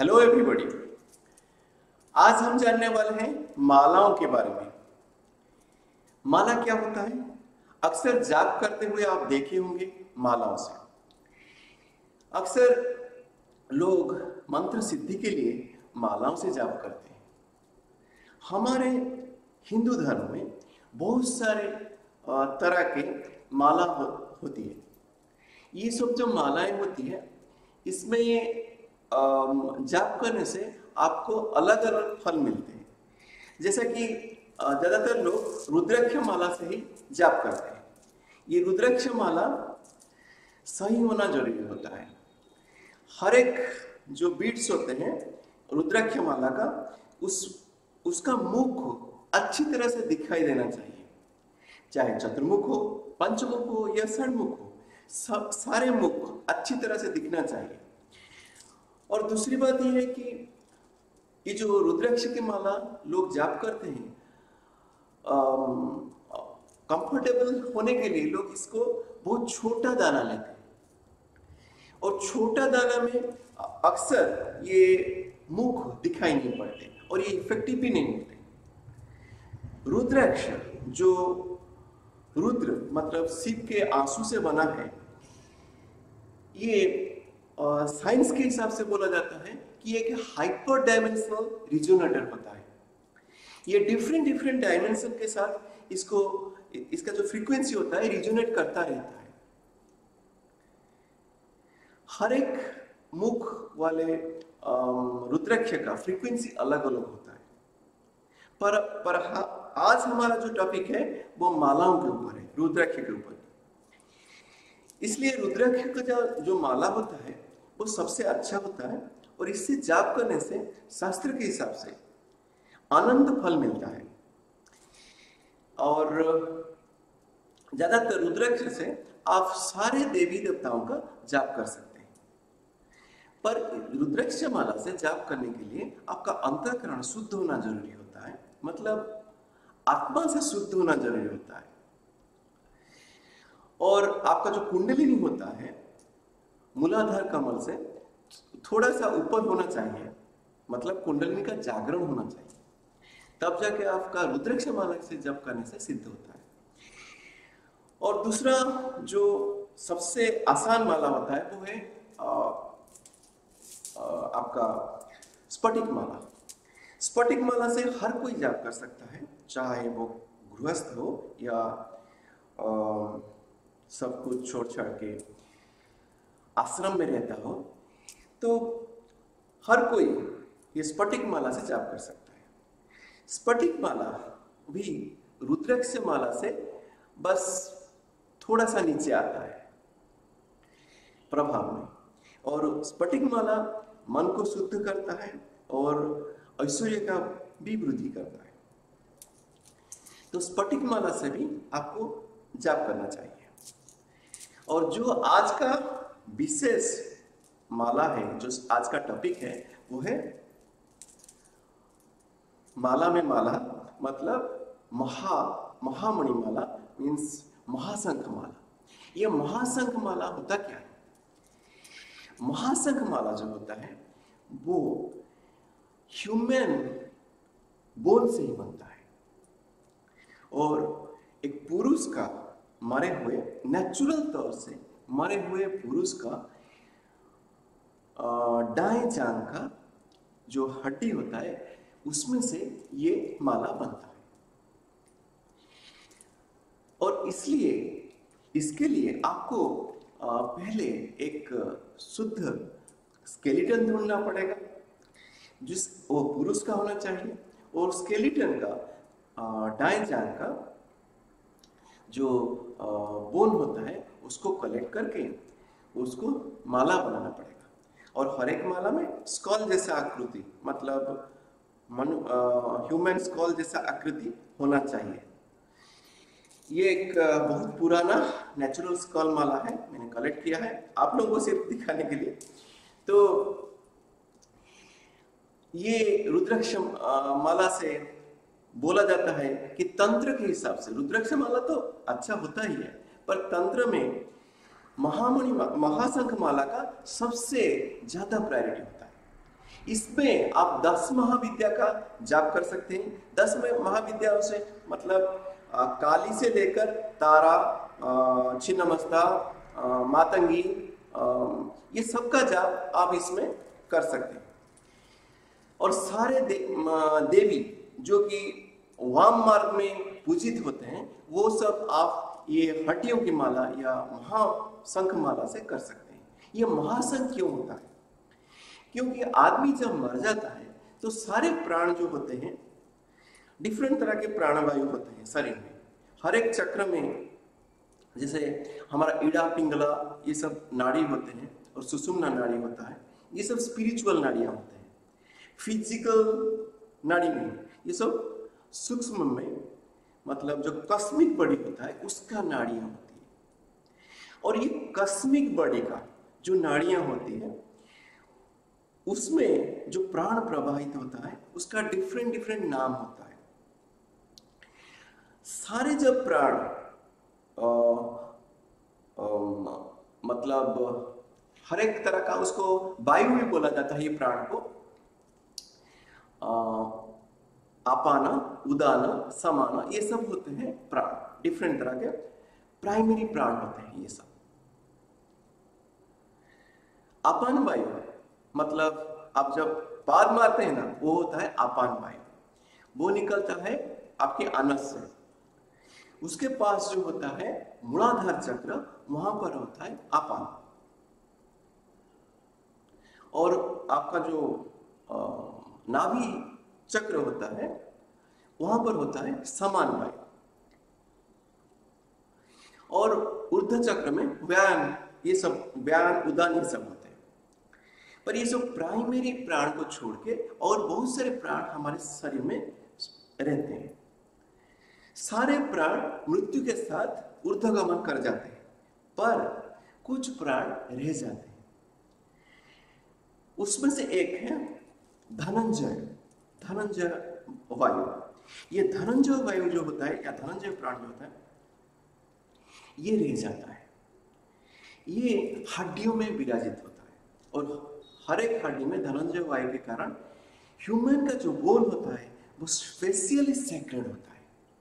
Hello everybody. आज हम जानने वाले हैं मालाओं के बारे में। माला क्या होता है? अक्सर जाप करते हुए आप देखे होंगे मालाओं से। अक्सर लोग मंत्र सिद्धि के लिए मालाओं से जाप करते हैं। हमारे हिंदू धर्म में बहुत सारे तरह के माला होती है। ये सब जो मालाएं होती है इसमें जाप करने से आपको अलग अलग फल मिलते हैं। जैसा कि ज़्यादातर लोग रुद्राक्ष माला से ही जाप करते हैं। ये रुद्राक्ष माला सही होना जरूरी होता है। हर एक जो बीट्स होते हैं रुद्राक्ष माला का उसका मुख अच्छी तरह से दिखाई देना चाहिए। चाहे चतुर्मुख हो, पंचमुख हो या षण्मुख हो, सब सारे मुख अच्छी तरह से दिखना चाहिए। और दूसरी बात यह है कि ये जो रुद्राक्ष की माला लोग जाप करते हैं, कंफर्टेबल होने के लिए लोग इसको बहुत छोटा दाना लेते हैं। और छोटा दाना में अक्सर ये मुख दिखाई नहीं पड़ते और ये इफेक्टिव भी नहीं होते। रुद्राक्ष जो रुद्र मतलब शिव के आंसू से बना है, ये साइंस के हिसाब से बोला जाता है कि एक हाइपर डायमेंशनल रिजोनेटर होता है। ये डिफरेंट डायमेंशन के साथ इसका जो फ्रीक्वेंसी होता है रिजोनेट करता रहता है। हर एक मुख वाले रुद्राक्ष का फ्रीक्वेंसी अलग अलग होता है। पर आज हमारा जो टॉपिक है वो मालाओं के ऊपर है, रुद्राक्ष के ऊपर। इसलिए रुद्राक्ष का जो माला होता है वो सबसे अच्छा होता है और इससे जाप करने से शास्त्र के हिसाब से आनंद फल मिलता है। और ज्यादातर रुद्राक्ष से आप सारे देवी देवताओं का जाप कर सकते हैं। पर रुद्राक्ष माला से जाप करने के लिए आपका अंतःकरण शुद्ध होना जरूरी होता है, मतलब आत्मा से शुद्ध होना जरूरी होता है। और आपका जो कुंडलिनी होता है मूलाधार कमल से थोड़ा सा ऊपर होना चाहिए, मतलब कुंडलिनी का जागरण होना चाहिए। तब जाके आपका रुद्राक्ष माला से जप करने से सिद्ध होता है। और दूसरा जो सबसे आसान माला होता है वो है आपका स्फटिक माला। स्फटिक माला से हर कोई जाप कर सकता है, चाहे वो गृहस्थ हो या सब कुछ छोड़ छाड़ के आश्रम में रहता हो, तो हर कोई ये स्फटिक माला से जाप कर सकता है। स्फटिक माला भी रुद्राक्ष माला से बस थोड़ा सा नीचे आता है प्रभाव में। और स्फटिक माला मन को शुद्ध करता है और ऐश्वर्य का भी वृद्धि करता है। तो स्फटिक माला से भी आपको जाप करना चाहिए। और जो आज का विशेष माला है, जो आज का टॉपिक है, वो है माला में माला, मतलब महामणि माला मीन्स महाशंख माला। ये महाशंख माला होता क्या है? महाशंख माला जो होता है वो ह्यूमन बोन से ही बनता है। और एक पुरुष का मरे हुए, नेचुरल तौर से मरे हुए पुरुष का दाएं जांघ का जो हड्डी होता है उसमें से ये माला बनता है। और इसलिए इसके लिए आपको पहले एक शुद्ध स्केलेटन ढूंढना पड़ेगा, वो पुरुष का होना चाहिए। और स्केलेटन का दाएं जांघ का जो बोन होता है उसको कलेक्ट करके उसको माला बनाना पड़ेगा। और हर एक माला में स्कॉल जैसा आकृति, मतलब ह्यूमन स्कॉल जैसा आकृति होना चाहिए। ये एक बहुत पुराना नेचुरल स्कॉल माला है, मैंने कलेक्ट किया है आप लोगों को सिर्फ दिखाने के लिए। तो ये रुद्राक्ष माला से बोला जाता है कि तंत्र के हिसाब से रुद्राक्ष माला तो अच्छा होता ही है, पर तंत्र में महाशंख माला का सबसे ज्यादा प्रायोरिटी होता है। इसमें आप 10 महाविद्या का जाप कर सकते हैं। 10 महाविद्याओं से मतलब काली से लेकर तारा, छिन्नमस्ता, मातंगी, ये सब का जाप आप इसमें कर सकते हैं। और सारे देवी जो कि वाम मार्ग में पूजित होते हैं, वो सब आप ये हड्डियों की माला या महाशंख माला से कर सकते हैं। ये महाशंख क्यों होता है? क्योंकि आदमी जब मर जाता है तो सारे प्राण जो होते हैं, डिफरेंट तरह के प्राणवायु होते हैं शरीर में। हर एक चक्र में, जैसे हमारा ईड़ा, पिंगला, ये सब नाड़ी होते हैं, और सुषुम्ना नाड़ी होता है, ये सब स्पिरिचुअल नाड़ियां होते हैं। फिजिकल नाड़ी नहीं, ये सब सूक्ष्म में, मतलब जो कस्मिक बॉडी होता है उसका नाड़ियां होती है। और ये कस्मिक बॉडी का जो नाड़ियां होती है, उसमें जो प्राण प्रवाहित होता है उसका डिफरेंट डिफरेंट नाम होता है। सारे जब प्राण मतलब हर एक तरह का, उसको वायु में बोला जाता है, ये प्राण को अपाना, उदाना, समाना, ये सब होते हैं प्राण, डिफरेंट तरह के प्राइमरी प्राण होते हैं ये सब। अपान वायु मतलब आप जब पाद मारते हैं ना, वो होता है अपान वायु, वो निकलता है आपके अनस से। उसके पास जो होता है मूलाधार चक्र, वहां पर होता है अपान। और आपका जो नाभि चक्र होता है, वहां पर होता है समान वायु। और ऊर्ध्व चक्र में व्यान, ये सब व्यान, उदान, ये सब होते हैं। पर ये सब प्राइमरी प्राण को छोड़ के और बहुत सारे प्राण हमारे शरीर में रहते हैं। सारे प्राण मृत्यु के साथ ऊर्ध्वगमन कर जाते हैं, पर कुछ प्राण रह जाते हैं। उसमें से एक है धनंजय वायु। ये धनंजय वायु जो होता है, या धनंजय प्राण जो होता है, ये रह जाता है। ये हड्डियों में विराजित होता है, और हर एक हड्डी में धनंजय वायु के कारण ह्यूमन का जो बोन होता है वो स्पेशली सैक्रेड होता है।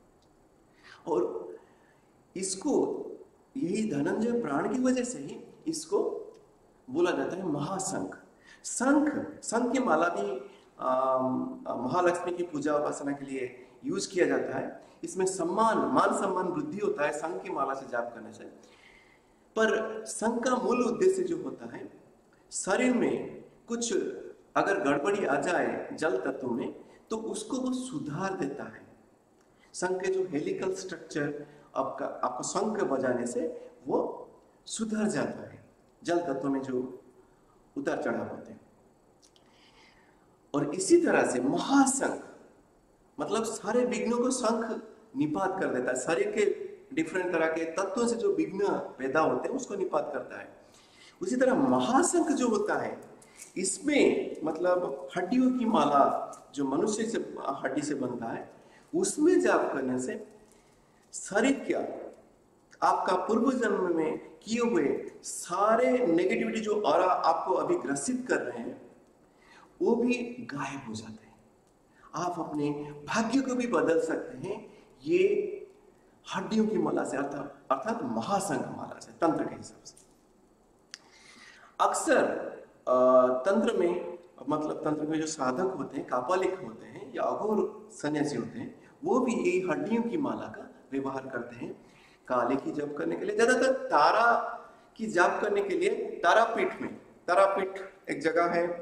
और इसको, यही धनंजय प्राण की वजह से ही इसको बोला जाता है महाशंख। शंख की माला भी महालक्ष्मी की पूजा उपासना के लिए यूज किया जाता है। इसमें मान सम्मान वृद्धि होता है शंख की माला से जाप करने से। पर शंख का मूल उद्देश्य जो होता है, शरीर में कुछ अगर गड़बड़ी आ जाए जल तत्व में, तो उसको वो सुधार देता है। शंख के जो हेलिकल स्ट्रक्चर आपको शंख बजाने से वो सुधर जाता है, जल तत्व में जो उतार चढ़ाव होते हैं। और इसी तरह से महाशंख मतलब सारे विघ्नों को शंख निपात कर देता है। शरीर के डिफरेंट तरह के तत्वों से जो विघ्न पैदा होते हैं उसको निपात करता है। उसी तरह महाशंख जो होता है, इसमें मतलब हड्डियों की माला जो मनुष्य से हड्डी से बनता है, उसमें जाप करने से शरीर क्या, आपका पूर्व जन्म में किए हुए सारे नेगेटिविटी जो ऑरा आपको अभी ग्रसित कर रहे हैं, वो भी गायब हो जाते हैं। आप अपने भाग्य को भी बदल सकते हैं ये हड्डियों की माला से, अर्थात महाशंख माला से, तंत्र के हिसाब से। अक्सर तंत्र में, मतलब तंत्र में जो साधक होते हैं, कापालिक होते हैं या अघोर सन्यासी होते हैं, वो भी ये हड्डियों की माला का व्यवहार करते हैं काले की जप करने के लिए। ज्यादातर तारा की जाप करने के लिए तारापीठ में, तारापीठ एक जगह है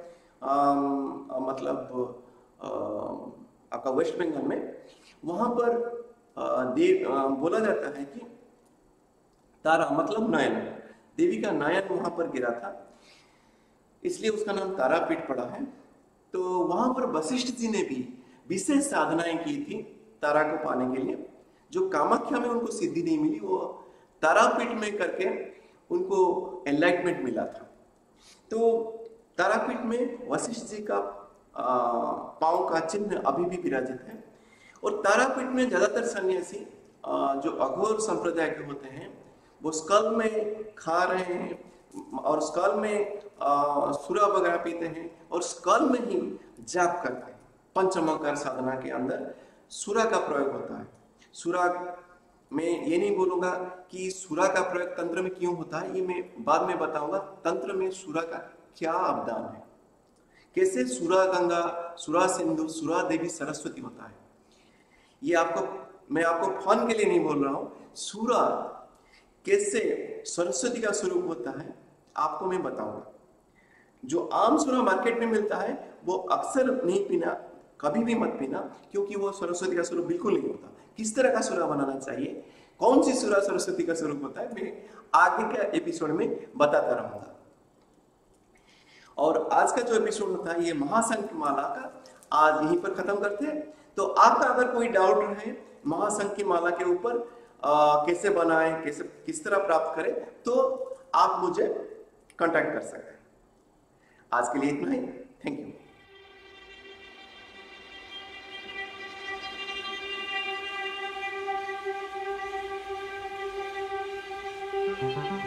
मतलब आपका वेस्ट बंगाल में, वहां पर बोला जाता है कि तारा मतलब नयन, देवी का नयन वहां पर गिरा था, इसलिए उसका नाम तारापीठ पड़ा है। तो वहां पर वशिष्ठ जी ने भी विशेष साधनाएं की थी तारा को पाने के लिए। जो कामाख्या में उनको सिद्धि नहीं मिली, वो तारापीठ में करके उनको एनलाइटमेंट मिला था। तो तारापीठ में वशिष्ठ जी का पांव का चिन्ह अभी भी विराजित है। और तारापीठ में ज्यादातर सन्यासी जो अघोर संप्रदाय के होते हैं, वो स्कल में खा रहे हैं, और उस काल में सुरा वगैरह पीते हैं और उस काल में ही जाप करते हैं। पंचमकर साधना के अंदर सुरा का प्रयोग होता है। सुरा में ये नहीं बोलूंगा कि सुरा का प्रयोग तंत्र में क्यों होता है, ये मैं बाद में बताऊंगा। तंत्र में सुरा का क्या अवदान है, कैसे सुरा गंगा, सुरा सिंधु, सुरा देवी सरस्वती होता है। ये मैं आपको फन के लिए नहीं बोल रहा हूं। सुरा कैसे सरस्वती का स्वरूप होता है आपको मैं बताऊंगा। जो आम सुरा मार्केट में मिलता है वो अक्सर नहीं पीना, कभी भी मत पीना, क्योंकि वो सरस्वती का स्वरूप बिल्कुल नहीं होता। किस तरह का सुरा बनाना चाहिए, कौन सी सुरा सरस्वती का स्वरूप होता है, मैं आगे के एपिसोड में बताता रहूंगा। और आज का जो एपिसोड होता है ये महाशंख माला का आज यहीं पर खत्म करते हैं। तो आपका अगर कोई डाउट रहे महाशंख की माला के ऊपर कैसे बनाएं, कैसे किस तरह प्राप्त करें, तो आप मुझे कांटेक्ट कर सकते हैं। आज के लिए इतना ही। Thank you.